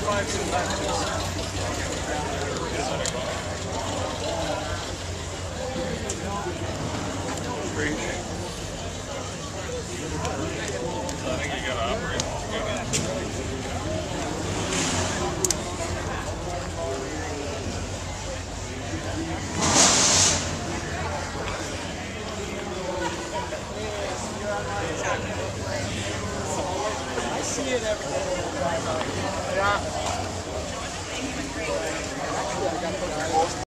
I see it every day. Yeah. Actually, I got